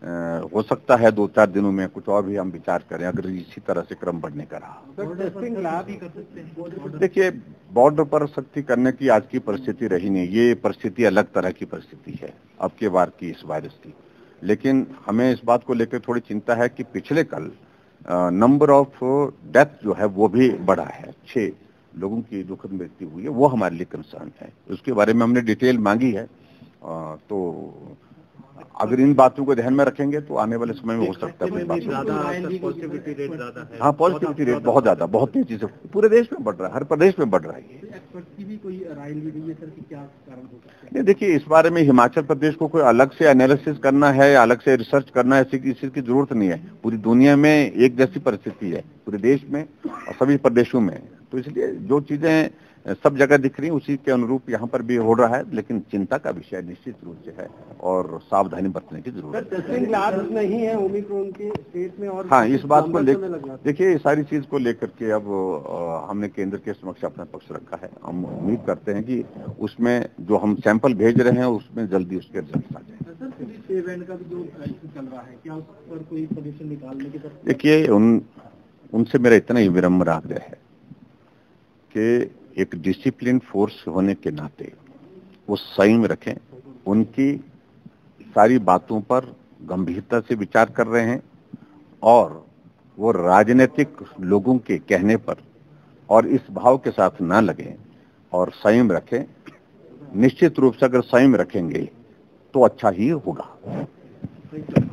हो सकता है 2-4 दिनों में कुछ और भी हम विचार करें, अगर इसी तरह से क्रम बढ़ने का रहा। देखिए, बॉर्डर पर सख्ती करने की आज की परिस्थिति रही नहीं, ये परिस्थिति अलग तरह की परिस्थिति है अब के बार की इस वायरस की। लेकिन हमें इस बात को लेकर थोड़ी चिंता है कि पिछले कल नंबर ऑफ डेथ जो है वो भी बढ़ा है, 6 लोगों की दुखद मृत्यु हुई है, वो हमारे लिए कंसर्न है। उसके बारे में हमने डिटेल मांगी है, तो अगर इन बातों को ध्यान में रखेंगे तो आने वाले समय में हो सकता है कुछ बात। हाँ, पॉजिटिविटी रेट बहुत ज्यादा, बहुत तेजी से पूरे देश में बढ़ रहा है, हर प्रदेश में बढ़ रहा है। नहीं, देखिए, इस बारे में हिमाचल प्रदेश को कोई अलग से एनालिसिस करना है, अलग से रिसर्च करना है, ऐसी किसी की जरूरत नहीं है। पूरी दुनिया में एक जैसी परिस्थिति है, पूरे देश में और सभी प्रदेशों में। तो इसलिए जो चीजें सब जगह दिख रही है उसी के अनुरूप यहाँ पर भी हो रहा है, लेकिन चिंता का विषय निश्चित रूप से है और सावधानी बरतने की जरूरत है। नहीं है ओमिक्रॉन के स्टेट में, और हाँ, इस बात को लेकर देखिए, इस सारी चीज को लेकर के अब हमने केंद्र के समक्ष अपना पक्ष रखा है। हम उम्मीद करते हैं कि उसमें जो हम सैंपल भेज रहे हैं उसमें जल्दी उसके रिजल्ट आ जाए। देखिए, उनसे मेरा इतना ही विनम्र आग्रह है कि एक डिसिप्लिन फोर्स होने के नाते वो संयम रखें, उनकी सारी बातों पर गंभीरता से विचार कर रहे हैं और वो राजनीतिक लोगों के कहने पर और इस भाव के साथ ना लगें और संयम रखें। निश्चित रूप से अगर संयम रखेंगे तो अच्छा ही होगा।